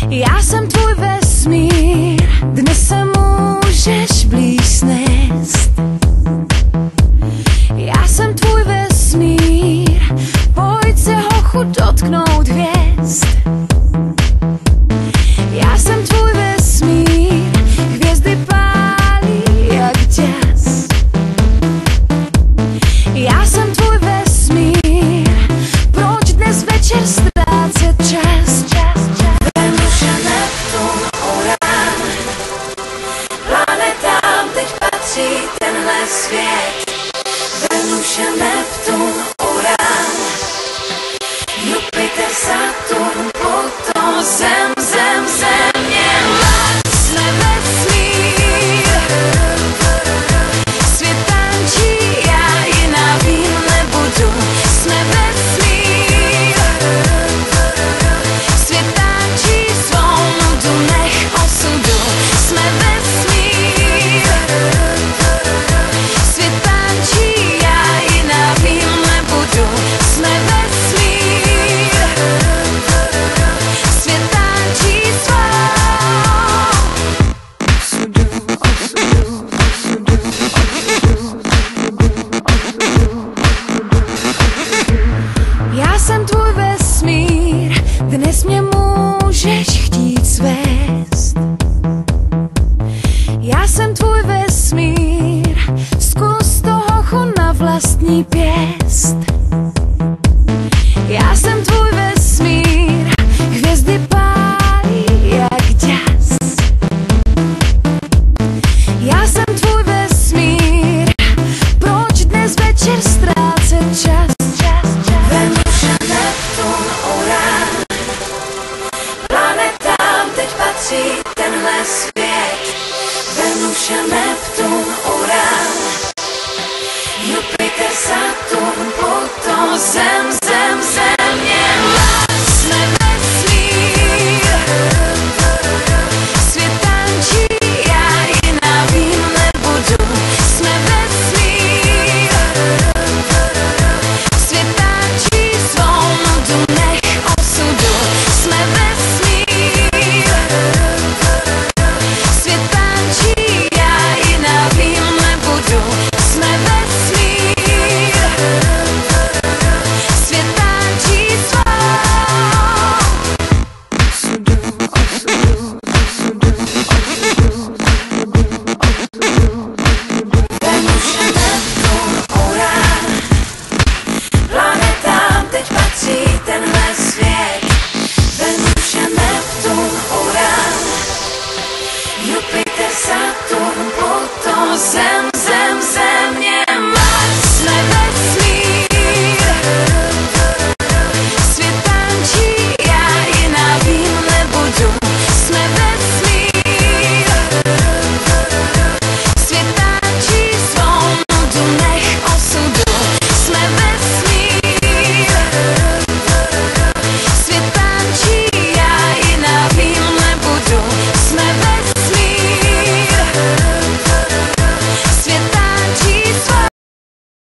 Já jsem tvůj vesmír, dnes se můžeš blíž snést. Já jsem tvůj vesmír, pojď se hochu dotknout hvězd. Já jsem tvůj vesmír, hvězdy pálí jak jazz. Já jsem tvůj vesmír, proč dnes večer ztrácet čas? Venus a Neptun, Uran, planetám teď patří tenhle svět. Venus a Neptun, Uran, Jupiter, Saturn, Pluton, Země, Mars. Jsme vesmír, svět tančí, já jiná vím nebudu. Jsme vesmír, svět tančí svou nudu, nech osudu. Jsme vesmír, svět tančí, já jiná vím nebudu. Jsme vesmír, svět tančí svou Já jsem tvůj vesmír, dnes mě můžeš chtít svést. Já jsem tvůj vesmír, zkus to hochu na vlastní pěst. Já jsem tvůj vesmír, hvězdy pálí jak ďas. Já jsem tvůj vesmír, proč dnes večer ztrácet čas? Venus a Neptun, Uran, planetám teď patří tenhle svět. Venus a Neptun, Uran, Jupiter, Saturn, Pluton, Země, Mars. Jsme vesmír, svět tančí, já jiná vím nebudu. Jsme vesmír, svět tančí svou nudu, nech osudu. Jsme vesmír, svět tančí, já jiná vím nebudu. Jsme vesmír, svět tančí svou Venus a Neptun, Uran, planetám teď patří tenhle svět. Venus a Neptun, Uran, Jupiter, Saturn, Pluton, Země.